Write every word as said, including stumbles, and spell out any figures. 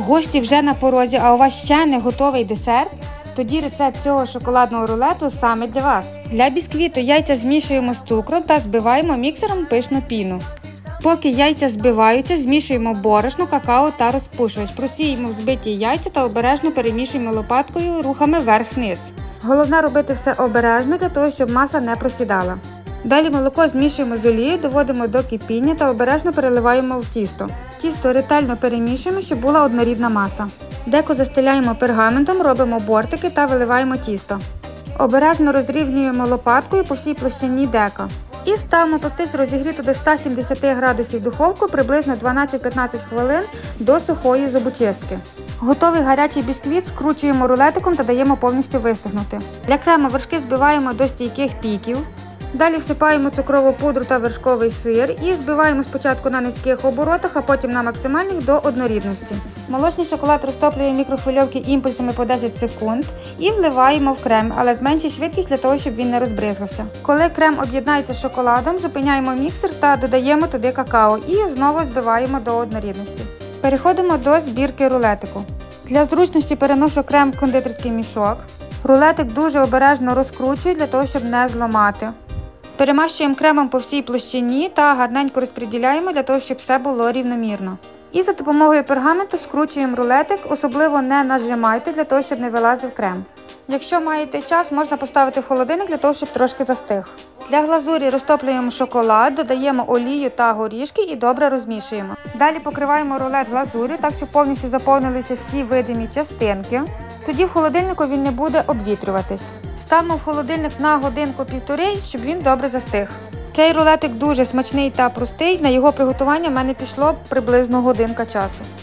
Гості вже на порозі, а у вас ще не готовий десерт? Тоді рецепт цього шоколадного рулету саме для вас. Для бісквіту яйця змішуємо з цукром та збиваємо міксером пишну піну. Поки яйця збиваються, змішуємо борошно, какао та розпушувач. Просіємо взбиті яйця та обережно перемішуємо лопаткою рухами вверх-вниз. Головне робити все обережно, для того, щоб маса не просідала. Далі молоко змішуємо з олією, доводимо до кипіння та обережно переливаємо в тісто. Тісто ретельно перемішуємо, щоб була однорідна маса. Деко застеляємо пергаментом, робимо бортики та виливаємо тісто. Обережно розрівнюємо лопаткою по всій площині дека. І ставимо пектись розігріту до ста сімдесяти градусів духовку приблизно дванадцять-п'ятнадцять хвилин до сухої зубочистки. Готовий гарячий бісквіт скручуємо рулетиком та даємо повністю вистигнути. Для крему вершки збиваємо до стійких піків. Далі всипаємо цукрову пудру та вершковий сир і збиваємо спочатку на низьких оборотах, а потім на максимальних до однорідності. Молочний шоколад розтоплюємо в мікрохвильовці імпульсами по десять секунд і вливаємо в крем, але зменшуй швидкість для того, щоб він не розбризгався. Коли крем об'єднається з шоколадом, зупиняємо міксер та додаємо туди какао і знову збиваємо до однорідності. Переходимо до збірки рулетику. Для зручності переношу крем в кондитерський мішок. Рулетик дуже обережно розкручую для того, щоб не зламати. Перемащуємо кремом по всій площині та гарненько розподіляємо для того, щоб все було рівномірно. І за допомогою пергаменту скручуємо рулетик, особливо не нажимайте, для того, щоб не вилазив крем. Якщо маєте час, можна поставити в холодильник для того, щоб трошки застиг. Для глазурі розтоплюємо шоколад, додаємо олію та горішки і добре розмішуємо. Далі покриваємо рулет глазур'ю, так щоб повністю заповнилися всі видимі частинки. Тоді в холодильнику він не буде обвітрюватись. Ставимо в холодильник на годинку-півтори, щоб він добре застиг. Цей рулетик дуже смачний та простий, на його приготування в мене пішло приблизно годинка часу.